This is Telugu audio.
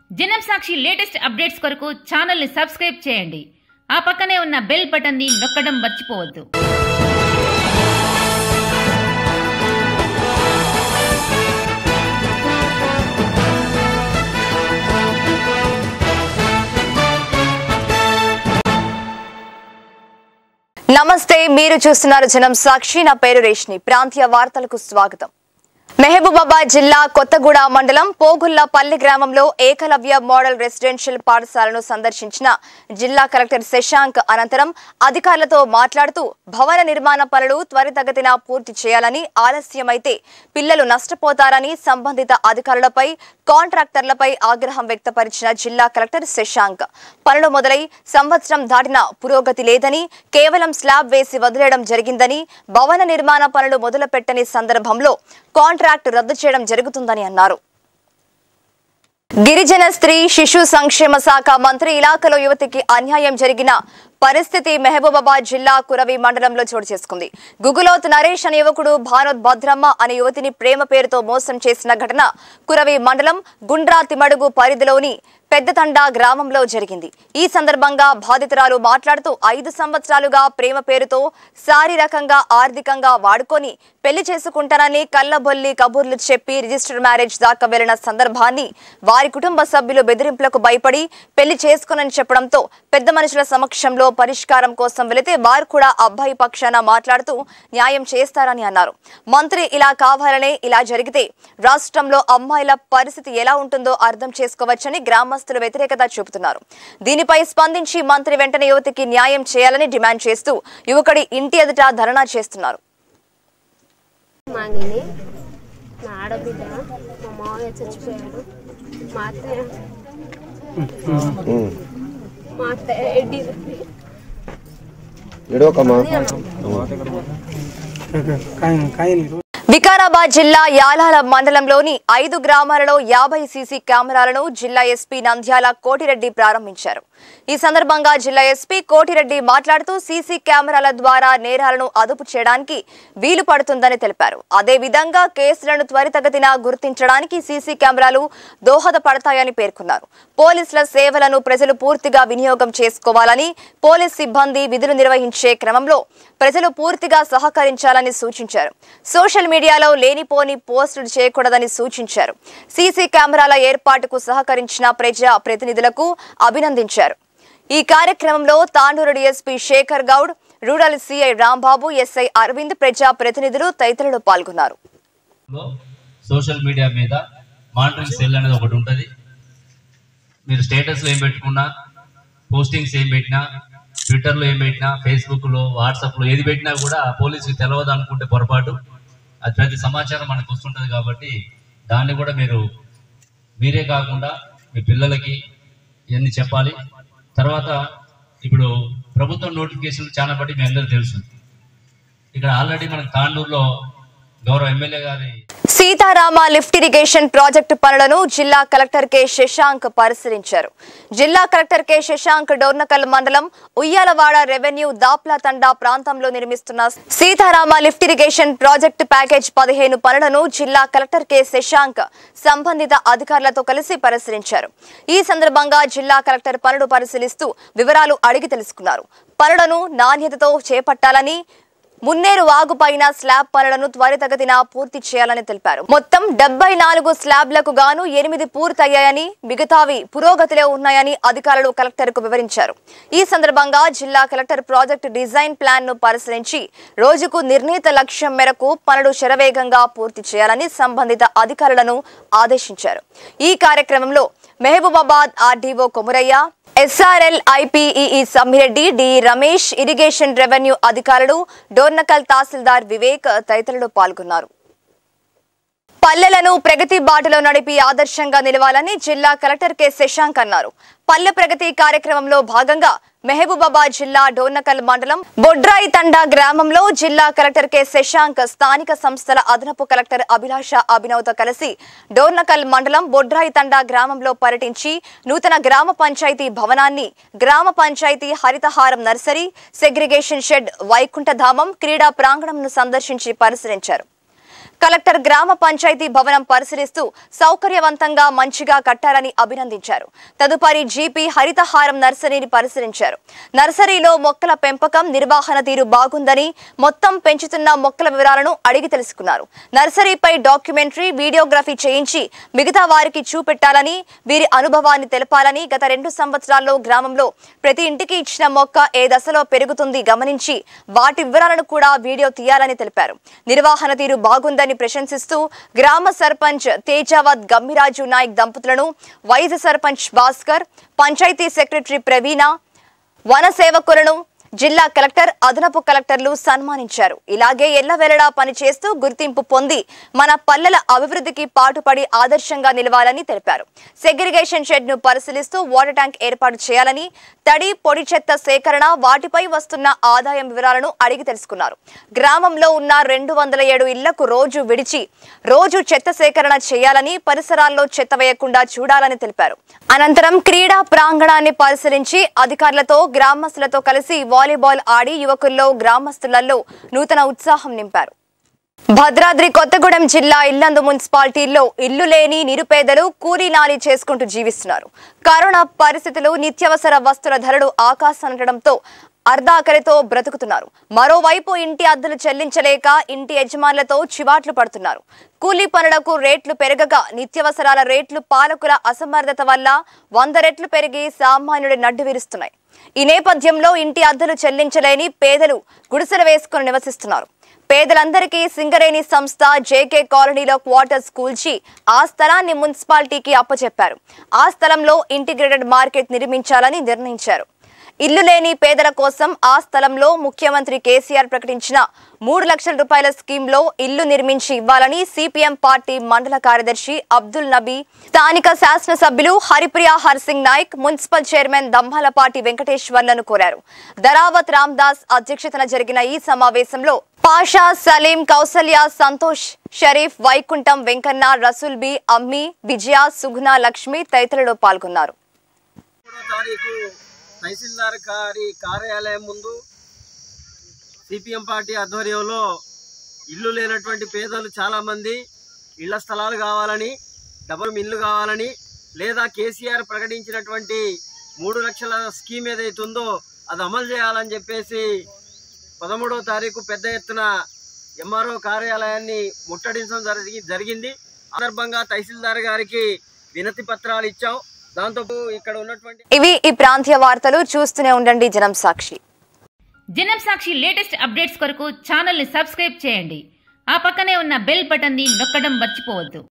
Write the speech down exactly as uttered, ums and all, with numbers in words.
జనం సాక్షి లేటెస్ట్ అప్డేట్స్ కొరకు ఛానల్ ని సబ్స్క్రైబ్ చేయండి. ఆ పక్కనే ఉన్న బెల్ బటన్ ని నొక్కడం మర్చిపోవద్దు. నమస్తే, మీరు చూస్తున్నారు జనం సాక్షి. నా పేరు రేష్ని. ప్రాంతీయ వార్తలకు స్వాగతం. మహబూబాబాద్ జిల్లా కొత్తగూడ మండలం పోగుళ్లపల్లి గ్రామంలో ఏకలవ్య మోడల్ రెసిడెన్షియల్ పాఠశాలను సందర్శించిన జిల్లా కలెక్టర్ శశాంక్ అనంతరం అధికారులతో మాట్లాడుతూ భవన నిర్మాణ పనులు త్వరితగతిన పూర్తి చేయాలని, ఆలస్యమైతే పిల్లలు నష్టపోతారని సంబంధిత అధికారులపై, కాంట్రాక్టర్లపై ఆగ్రహం వ్యక్తపరిచిన జిల్లా కలెక్టర్ శశాంక్ పనులు మొదలై సంవత్సరం దాటిన పురోగతి లేదని, కేవలం స్లాబ్ వేసి వదిలేయడం జరిగిందని, భవన నిర్మాణ పనులు మొదలుపెట్టని సందర్భంలో కాంట్రాక్ట్ రద్దు చేయడం జరుగుతుందని అన్నారు. గిరిజన స్త్రీ శిశు సంక్షేమ శాఖ మంత్రి ఇలాకాలో యువతికి అన్యాయం జరిగిన పరిస్థితి మహబూబాబాద్ జిల్లా కురవి మండలంలో చోటు చేసుకుంది. గుగులోత్ నరేష్ అనే యువకుడు భానోత్ భద్రమ్మ అనే యువతిని ప్రేమ పేరుతో మోసం చేసిన ఘటన కురవి మండలం గుండ్రా తిమడుగు పరిధిలోని పెద్దతండా గ్రామంలో జరిగింది. ఈ సందర్భంగా బాధితురాలు మాట్లాడుతూ ఐదు సంవత్సరాలుగా ప్రేమ పేరుతో శారీరకంగా, ఆర్థికంగా వాడుకొని పెళ్లి చేసుకుంటానని కళ్ళబొల్లి కబుర్లు చెప్పి రిజిస్టర్ మ్యారేజ్ దాకా వెళ్లిన సందర్భాన్ని, వారి కుటుంబ సభ్యులు బెదిరింపులకు భయపడి పెళ్లి చేసుకోనని చెప్పడంతో పెద్ద మనుషుల సమక్షంలో పరిష్కారం కోసం వెళితే వారు కూడా అబ్బాయి పక్షాన మాట్లాడుతూ న్యాయం చేస్తారని అన్నారు. మంత్రి ఇలా కావాలనే ఇలా జరిగితే రాష్ట్రంలో అమ్మాయిల పరిస్థితి ఎలా ఉంటుందో అర్థం చేసుకోవచ్చని గ్రామస్తులు వ్యతిరేకత చూపుతున్నారు. దీనిపై స్పందించి మంత్రి వెంటనే యువతికి న్యాయం చేయాలని డిమాండ్ చేస్తూ యువకుడి ఇంటి ఎదుట ధర్నా చేస్తున్నారు. వికారాబాద్ జిల్లా యాలాల మండలంలోని ఐదు గ్రామాలలో యాభై సీసీ కెమెరాలను జిల్లా ఎస్పీ నంద్యాల కోటిరెడ్డి ప్రారంభించారు. ఈ సందర్భంగా జిల్లా ఎస్పీ కోటిరెడ్డి మాట్లాడుతూ సీసీ కెమెరాల ద్వారా నేరాలను అదుపు చేయడానికి వీలు పడుతుందని తెలిపారు. అదేవిధంగా కేసులను త్వరితగతిన గుర్తించడానికి సీసీ కెమెరాలు దోహదపడతాయని పేర్కొన్నారు. పోలీసుల సేవలను ప్రజలు పూర్తిగా వినియోగం చేసుకోవాలని, పోలీస్ సిబ్బంది విధులు నిర్వహించే క్రమంలో ప్రజలు పూర్తిగా సహకరించాలని సూచించారు. సోషల్ మీడియాలో లేనిపోని పోస్టులు చేయకూడదని సూచించారు. సీసీ కెమెరాల ఏర్పాటుకు సహకరించిన ప్రజా ప్రతినిధులకు అభినందించారు. ఈ కార్యక్రమంలో Tandur DSP Shekhar Goud, rural CI Rambabu, SI Arvind, ప్రజా ప్రతినిధులు తదితరులు పాల్గొన్నారు. సోషల్ మీడియా మీద మానిటరింగ్ సెల్ అనేది ఒకటి ఉంటుంది. మీరు స్టేటస్ లో ఏం పెట్టుకున్నా, పోస్టింగ్స్ ఏం పెట్టినా, ట్విట్టర్లో ఏం పెట్టినా, ఫేస్బుక్లో, వాట్సాప్లో ఏది పెట్టినా కూడా పోలీసుకి తెలియదు అనుకుంటే పొరపాటు. అది ప్రతి సమాచారం మనకు వస్తుంటుంది కాబట్టి దాన్ని కూడా మీరు మీరే కాకుండా మీ పిల్లలకి ఇవన్నీ చెప్పాలి. తర్వాత ఇప్పుడు ప్రభుత్వం నోటిఫికేషన్లు చాలా బట్టి మీ అందరూ తెలుసు. ఇక్కడ ఆల్రెడీ మనకు తాండూరులో గౌరవ ఎమ్మెల్యే గారి సీతారామ లిఫ్ట్ ఇరిగేషన్ ప్రాజెక్టు పనులను జిల్లా కలెక్టర్ కె శశాంక్ పరిశీలించారు. జిల్లా కలెక్టర్ కె శశాంక్ డోర్నకల్ మండలం ఉయ్యాలవాడ రెవెన్యూ దాప్లా తండా ప్రాంతంలో నిర్మిస్తున్న Sitarama lift irrigation project package పదిహేను పనులను జిల్లా కలెక్టర్ కె శశాంక్ సంబంధిత అధికారులతో కలిసి పరిశీలించారు. ఈ సందర్భంగా జిల్లా కలెక్టర్ పనులు పరిశీలిస్తూ వివరాలు అడిగి తెలుసుకున్నారు. పనులను నాణ్యతతో చేపట్టాలని, మున్నేరు వాగు పైన స్లాబ్ పనులను త్వరితగతిన పూర్తి చేయాలని తెలిపారు. మొత్తం డెబ్బై నాలుగు స్లాబ్లకు గాను ఎనిమిది పూర్తయ్యాయని, మిగతావి పురోగతిలో ఉన్నాయని అధికారులు కలెక్టర్ కు వివరించారు. ఈ సందర్భంగా జిల్లా కలెక్టర్ ప్రాజెక్టు డిజైన్ ప్లాన్ ను పరిశీలించి రోజుకు నిర్ణీత లక్ష్యం మేరకు పనులు శరవేగంగా పూర్తి చేయాలని సంబంధిత అధికారులను ఆదేశించారు. ఈ కార్యక్రమంలో Mahabubabad RDO Komuraiah, SRL IPE Sammireddy, D Ramesh, irrigation revenue అధికారులు, డోర్నకల్ తహసీల్దార్ వివేక్ తదితరులు పాల్గొన్నారు. పల్లెలను ప్రగతి బాటలో నడిపి ఆదర్శంగా నిలవాలని జిల్లా కలెక్టర్ కె శశాంక్ అన్నారు. పల్లె ప్రగతి కార్యక్రమంలో భాగంగా మహబూబాబాద్ జిల్లా డోర్నకల్ మండలం బొడ్రాయి తండా గ్రామంలో జిల్లా కలెక్టర్ కె శశాంక్ స్థానిక సంస్థల అదనపు కలెక్టర్ అభిలాష అభినవ్తో కలిసి డోర్నకల్ మండలం బొడ్రాయి తండా గ్రామంలో పర్యటించి నూతన గ్రామ పంచాయతీ భవనాన్ని, గ్రామ panchayat Harithaharam nursery, segregation shed, వైకుంఠధామం, క్రీడా ప్రాంగణంను సందర్శించి పరిశీలించారు. కలెక్టర్ గ్రామ పంచాయతీ భవనం పరిశీలిస్తూ సౌకర్యవంతంగా మంచిగా కట్టాలని అభినందించారు. తదుపరి జీపీ హరితహారం నర్సరీని పరిశీలించారు. నర్సరీలో మొక్కల పెంపకం నిర్వహణ తీరు బాగుందని, మొత్తం పెంచుతున్న మొక్కల వివరాలను అడిగి తెలుసుకున్నారు. నర్సరీపై డాక్యుమెంటరీ, వీడియోగ్రఫీ చేయించి మిగతా వారికి చూపెట్టాలని, వీరి అనుభవాన్ని తెలపాలని, గత రెండు సంవత్సరాల్లో గ్రామంలో ప్రతి ఇంటికి ఇచ్చిన మొక్క ఏ దశలో పెరుగుతుంది గమనించి వాటి వివరాలను కూడా వీడియో తీయాలని తెలిపారు. నిర్వహణ తీరు బాగుందని ప్రశంసిస్తూ గ్రామ సర్పంచ్ తేజావత్ గమ్మిరాజు నాయక్ దంపతులను, వైస్ సర్పంచ్ భాస్కర్, పంచాయతీ సెక్రటరీ ప్రవీణ, వన సేవకులను జిల్లా కలెక్టర్, అదనపు కలెక్టర్లు సన్మానించారు. ఇలాగే ఎల్లవేళలా పనిచేస్తూ గుర్తింపు పొంది మన పల్లెల అభివృద్ధికి పాటుపడి ఆదర్శంగా నిలవాలని తెలిపారు. సెగ్రిగేషన్ షెడ్ ను పరిశీలిస్తూ వాటర్ ట్యాంక్ ఏర్పాటు చేయాలని, తడి పొడి చెత్త సేకరణ, వాటిపై వస్తున్న ఆదాయం వివరాలను అడిగి తెలుసుకున్నారు. గ్రామంలో ఉన్న రెండు వందల ఏడు ఇళ్లకు రోజు విడిచి రోజు చెత్త సేకరణ చేయాలని, పరిసరాల్లో చెత్త వేయకుండా చూడాలని తెలిపారు. అనంతరం క్రీడా ప్రాంగణాన్ని పరిశీలించి అధికారులతో, గ్రామస్తులతో కలిసి వాలీబాల్ ఆడి యువకుల్లో, గ్రామస్తులలో నూతన ఉత్సాహం నింపారు. భద్రాద్రి కొత్తగూడెం జిల్లా ఇల్లందు మున్సిపాలిటీల్లో ఇల్లు లేని నిరుపేదలు కూలీ నాలి చేసుకుంటూ జీవిస్తున్నారు. కరోనా పరిస్థితులు, నిత్యావసర వస్తువుల ధరలు ఆకాశానంటడంతో అర్ధాకలితో బ్రతుకుతున్నారు. మరోవైపు ఇంటి అద్దెలు చెల్లించలేక ఇంటి యజమానులతో చివాట్లు పడుతున్నారు. కూలీ పనులకు రేట్లు పెరగగా నిత్యావసరాల రేట్లు పాలకుల అసమర్థత వల్ల వంద రెట్లు పెరిగి సామాన్యుడి నడ్డు విరుస్తున్నాయి. ఈ నేపథ్యంలో ఇంటి అద్దెలు చెల్లించలేని పేదలు గుడిసెలు వేసుకుని నివసిస్తున్నారు. పేదలందరికీ సింగరేణి సంస్థ జేకే కాలనీలో క్వార్టర్స్ కూల్చి ఆ స్థలాన్ని మున్సిపాలిటీకి అప్పచెప్పారు. ఆ స్థలంలో ఇంటిగ్రేటెడ్ మార్కెట్ నిర్మించాలని నిర్ణయించారు. ఇల్లు లేని పేదల కోసం ఆ స్థలంలో ముఖ్యమంత్రి కేసీఆర్ ప్రకటించిన మూడు లక్షల రూపాయల స్కీమ్లో ఇల్లు నిర్మించి ఇవ్వాలని సిపిఎం పార్టీ మండల కార్యదర్శి అబ్దుల్ నబీ, స్థానిక శాసనసభ్యులు హరిప్రియా హర్సింగ్ నాయక్, మున్సిపల్ చైర్మన్ దమ్మాలపాటి వెంకటేశ్వర్లను కోరారు. దరావత్ రామ్దాస్ అధ్యక్షతన జరిగిన ఈ సమావేశంలో పాషా, సలీం, కౌసల్య, సంతోష్, షరీఫ్, వైకుంఠం, వెంకన్న, రసూల్ బి, అమ్మి, విజయ, సుగుణ, లక్ష్మి తదితరులు పాల్గొన్నారు. తహసీల్దార్ గారి కార్యాలయం ముందు సిపిఎం పార్టీ ఆధ్వర్యంలో ఇల్లు లేనటువంటి పేదలు చాలామంది ఇళ్ల స్థలాలు కావాలని, డబుల్ ఇల్లు కావాలని, లేదా కేసీఆర్ ప్రకటించినటువంటి మూడు లక్షల స్కీమ్ ఏదైతుందో అది అమలు చేయాలని చెప్పేసి పదమూడవ తారీఖు పెద్ద ఎత్తున ఎంఆర్ఓ కార్యాలయాన్ని ముట్టడించడం జరిగి జరిగింది సందర్భంగా తహసీల్దార్ గారికి వినతి పత్రాలు ఇచ్చాం. దాంతో ఇక్కడ ఉన్నటువంటి ఇవి ఈ ప్రాంతీయ వార్తలు. చూస్తూనే ఉండండి జనం సాక్షి. జనం సాక్షి లేటెస్ట్ అప్డేట్స్ కొరకు ఛానల్ ని సబ్స్క్రైబ్ చేయండి. ఆ పక్కనే ఉన్న బెల్ బటన్ ని నొక్కడం మర్చిపోవద్దు.